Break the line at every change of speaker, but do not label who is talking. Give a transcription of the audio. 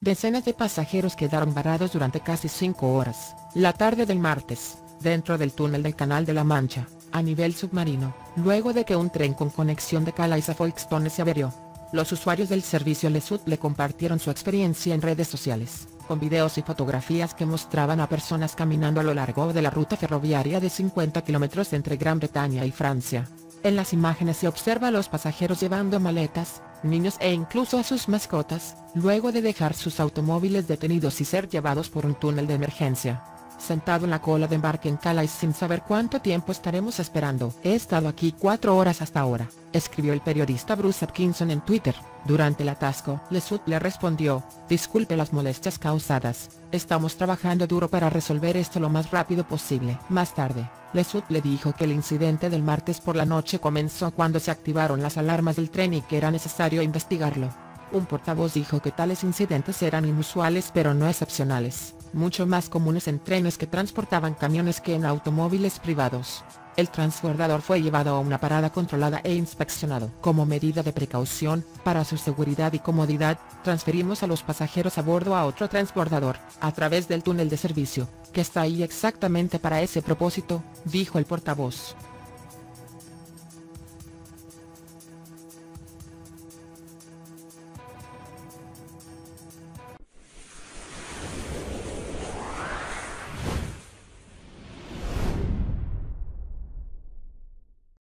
Decenas de pasajeros quedaron varados durante casi 5 horas, la tarde del martes, dentro del túnel del Canal de la Mancha, a nivel submarino, luego de que un tren con conexión de Calais a Folkestone se averió. Los usuarios del servicio Le compartieron su experiencia en redes sociales, con videos y fotografías que mostraban a personas caminando a lo largo de la ruta ferroviaria de 50 kilómetros entre Gran Bretaña y Francia. En las imágenes se observa a los pasajeros llevando maletas, niños e incluso a sus mascotas, luego de dejar sus automóviles detenidos y ser llevados por un túnel de emergencia. Sentado en la cola de embarque en Calais sin saber cuánto tiempo estaremos esperando. He estado aquí 4 horas hasta ahora, escribió el periodista Bruce Atkinson en Twitter. Durante el atasco, Le respondió: disculpe las molestias causadas, estamos trabajando duro para resolver esto lo más rápido posible. Más tarde, Le dijo que el incidente del martes por la noche comenzó cuando se activaron las alarmas del tren y que era necesario investigarlo. Un portavoz dijo que tales incidentes eran inusuales pero no excepcionales, mucho más comunes en trenes que transportaban camiones que en automóviles privados. El transbordador fue llevado a una parada controlada e inspeccionado. Como medida de precaución, para su seguridad y comodidad, transferimos a los pasajeros a bordo a otro transbordador, a través del túnel de servicio, que está ahí exactamente para ese propósito, dijo el portavoz.